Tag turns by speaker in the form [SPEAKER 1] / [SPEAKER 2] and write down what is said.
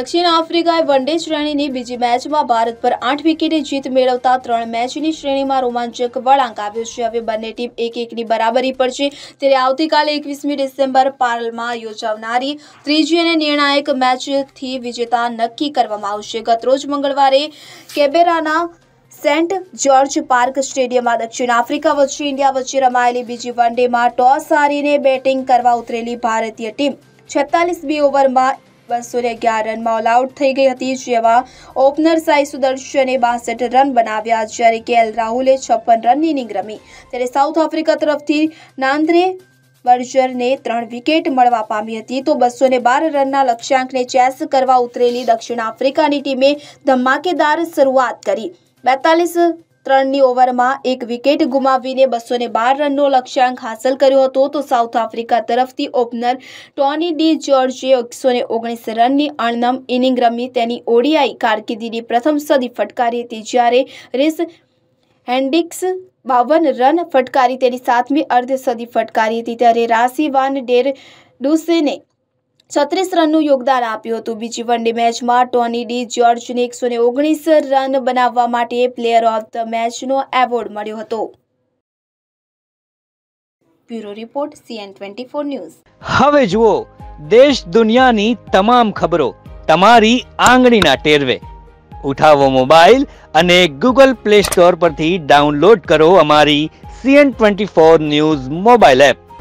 [SPEAKER 1] દક્ષિણ આફ્રિકાએ વનડે શ્રેણીની બીજી મેચમાં ભારત પર 8 વિકેટે જીત મેળવતા 3 મેચની શ્રેણીમાં રોમાંચક વળાંક આવ્યો છે। હવે બંને ટીમ 1-1ની બરાબરી પર છે। ત્યારે આવતીકાલે 21મી ડિસેમ્બર પાર્લમાં યોજાનારી ત્રીજી અને નિર્ણાયક મેચથી વિજેતા નક્કી કરવામાં આવશે। ગતરોજ મંગળવારે કેનબેરાના સેન્ટ જ્યોર્જ પાર્ક સ્ટેડિયમમાં દક્ષિણ આફ્રિકા વચ્ચે ઇન્ડિયા વચ્ચે રમાયેલી બીજી વનડેમાં ટોસ હારીને બેટિંગ કરવા ઉતરેલી ભારતીય ટીમ 46મી ઓવરમાં 211 રનમાં ઓલ આઉટ થઈ ગઈ હતી, જેમાં ઓપનર સાઈ સુદર્શને 62 રન બનાવ્યા, જ્યારે કેએલ રાહુલે 56 રનની ઇનિંગ રમી। ત્યારે સાઉથ આફ્રિકા તરફથી નાન્દ્રે બર્જરને 3 વિકેટ મળવા પામી હતી, તો 212 રનના લક્ષ્યાંકને ચેસ કરવા ઉતરેલી દક્ષિણ આફ્રિકાની ટીમે ધમાકેદાર શરૂઆત કરી। 42 રનની ઓવરમાં 1 વિકેટ ગુમાવીને 212 રનનો લક્ષ્યાંક હાંસલ કર્યો હતો, તો સાઉથ આફ્રિકા તરફથી ઓપનર ટોની ડી જ્યોર્જે 119 રનની અણનમ ઇનિંગ રમી તેની ઓડીઆઈ કારકિર્દીની પ્રથમ સદી ફટકારી હતી, જ્યારે રીસ હેન્ડ્રિક્સ 52 રન ફટકારી તેની 7મી અર્ધ સદી ફટકારી હતી। ત્યારે રાસી વાન ડેર ડુસેને 36 રનનું યોગદાન આપ્યું હતું। બીજી વનડે મેચમાં ટોની ડી જ્યોર્જને 119 રન બનાવવા માટે પ્લેયર ઓફ ધ મેચનો એવોર્ડ મળ્યો હતો। Bureau report CN24 news.
[SPEAKER 2] હવે જુઓ દેશ દુનિયાની તમામ ખબરો તમારી આંગળીના ટેરવે। ઉઠાવો મોબાઈલ અને ગૂગલ પ્લે સ્ટોર પરથી ડાઉનલોડ કરો અમારી CN24 ન્યૂઝ મોબાઈલ એપ।